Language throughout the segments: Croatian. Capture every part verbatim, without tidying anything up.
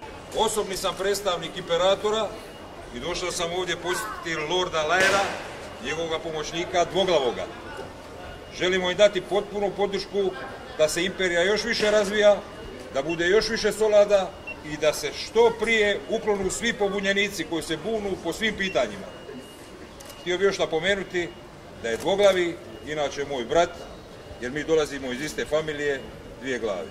Osobni sam predstavnik imperatora i došao sam ovdje posjetiti Lorda Lyra, njegovog pomoćnika Dvoglavoga. Želimo im dati potpunu podršku da se imperija još više razvija, da bude još više solada i da se što prije uklonu svi pobunjenici koji se bunu po svim pitanjima. Htio bih još napomenuti da je Dvoglavi inače moj brat, jer mi dolazimo iz iste familije, dvije glave.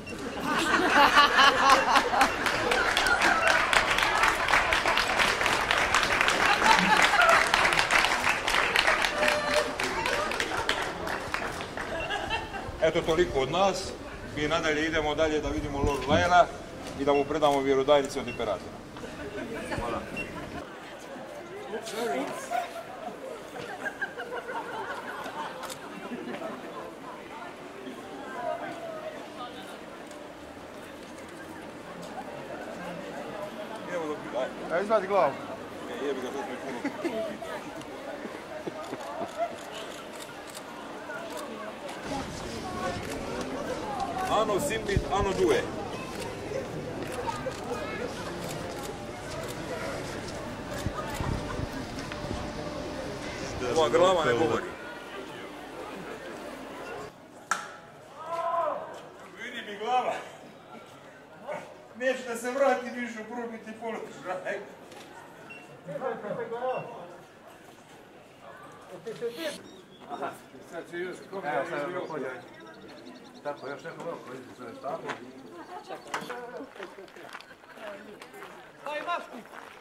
Eto toliko od nas. Mi nadalje idemo dalje da vidimo Lord Lyra i da mu predamo vjerodajnice od imperatora. Hvala. Evo dok mi daj. Evo izvadi glavu. Ne, jebi ga, to mi puno puno pita. Ano simbit, ano due. Ova glava ne govori. Vidi mi glava. Neće da se vrati više u probiti položaj. Aha, sad će još kome da je bio polje. Tako, još neko veliko izli sve stavno. Čekaj. Daj masku!